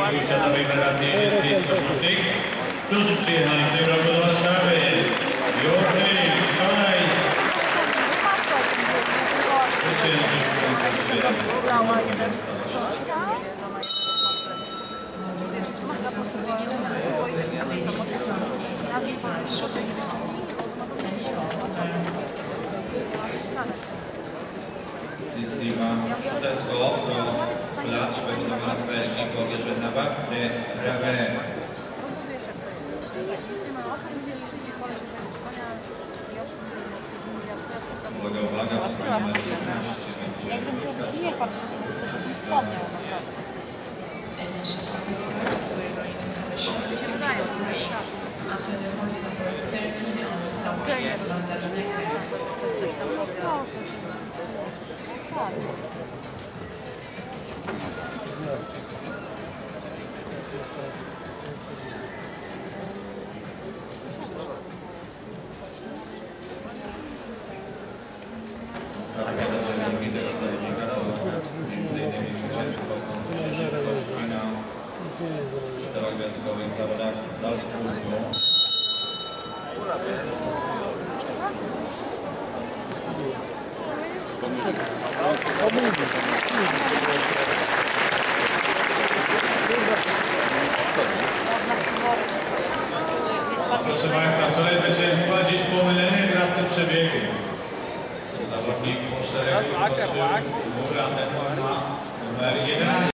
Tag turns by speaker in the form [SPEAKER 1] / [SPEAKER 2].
[SPEAKER 1] Kierunku Światowej Federacji Jeździeckiej Spośródnych, którzy przyjechali w tym roku do Warszawy. Już byli wczoraj Ici Szotecko pro plač vedovat veží pověřet na vakny pravé. Uwaga, przypomnę,
[SPEAKER 2] jakbym to już nie fakt, żeby nie wspomniał.
[SPEAKER 3] After the horse number 13 on the start is Landalinek.
[SPEAKER 1] między zwycięzcą konkursie szybkości na czterogwiazdkowych zawodach w Salzburgu. Proszę Państwa, wczoraj zwycięstwa, dziś pomylenie trasy przebiegu. Zawodnik po szeregu skoczył, Murat ma numer 11.